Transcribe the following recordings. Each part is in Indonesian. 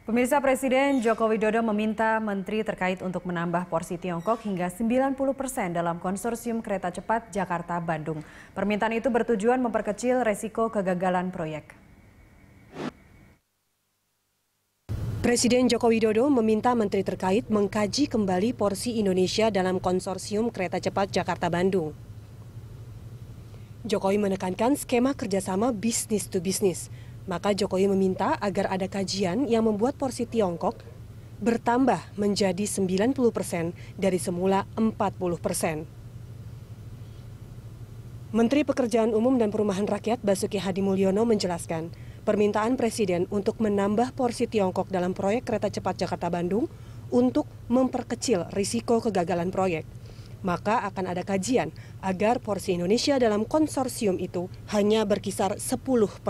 Pemirsa, Presiden Joko Widodo meminta menteri terkait untuk menambah porsi Tiongkok hingga 90% dalam konsorsium kereta cepat Jakarta-Bandung. Permintaan itu bertujuan memperkecil resiko kegagalan proyek. Presiden Joko Widodo meminta menteri terkait mengkaji kembali porsi Indonesia dalam konsorsium kereta cepat Jakarta-Bandung. Jokowi menekankan skema kerjasama bisnis to bisnis. Maka Jokowi meminta agar ada kajian yang membuat porsi Tiongkok bertambah menjadi 90% dari semula 40%. Menteri Pekerjaan Umum dan Perumahan Rakyat Basuki Hadimulyono menjelaskan, permintaan Presiden untuk menambah porsi Tiongkok dalam proyek kereta cepat Jakarta-Bandung untuk memperkecil risiko kegagalan proyek. Maka akan ada kajian agar porsi Indonesia dalam konsorsium itu hanya berkisar 10%.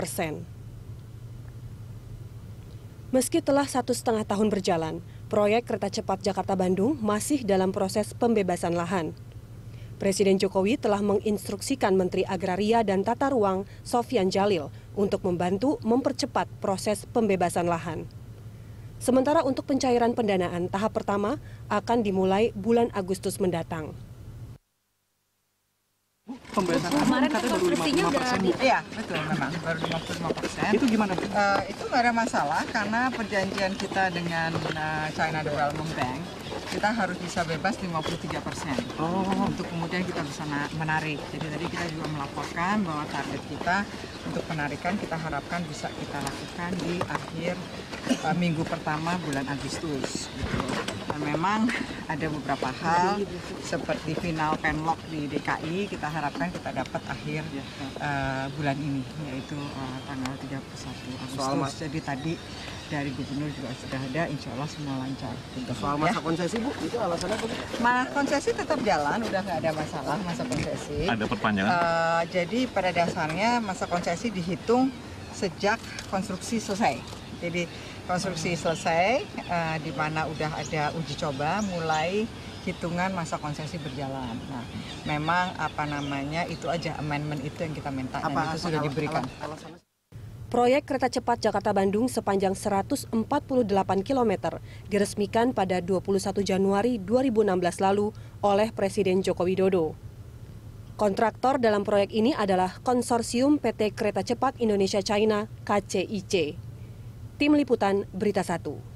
Meski telah 1,5 tahun berjalan, proyek kereta cepat Jakarta-Bandung masih dalam proses pembebasan lahan. Presiden Jokowi telah menginstruksikan Menteri Agraria dan Tata Ruang Sofyan Djalil untuk membantu mempercepat proses pembebasan lahan. Sementara untuk pencairan pendanaan tahap pertama akan dimulai bulan Agustus mendatang. Pembebasan lahan katanya baru 55%. Iya, betul memang baru 55%. Itu gimana? Itu nggak ada masalah karena perjanjian kita dengan China Development Bank, kita harus bisa bebas 53%. Untuk kemudian kita bisa menarik. Jadi tadi kita juga melaporkan bahwa target kita untuk penarikan kita harapkan bisa kita lakukan di akhir minggu pertama bulan Agustus. Gitu. Dan memang ada beberapa hal seperti final penlock di DKI kita harapkan kita dapat akhir bulan ini, yaitu tanggal 31 Agustus. Jadi tadi dari gubernur juga sudah ada, insya Allah semua lancar. Soal masa konsesi, Bu, itu alasannya apa? Masa konsesi tetap jalan, udah nggak ada masalah masa konsesi. Ada perpanjangan? Jadi pada dasarnya masa konsesi dihitung sejak konstruksi selesai. Jadi konstruksi selesai, di mana udah ada uji coba, mulai hitungan masa konsesi berjalan. Nah, memang itu aja amendment itu yang kita minta dan itu sudah diberikan. Proyek kereta cepat Jakarta-Bandung sepanjang 148 km diresmikan pada 21 Januari 2016 lalu oleh Presiden Joko Widodo. Kontraktor dalam proyek ini adalah Konsorsium PT Kereta Cepat Indonesia China (KCIC). Tim Liputan Berita 1.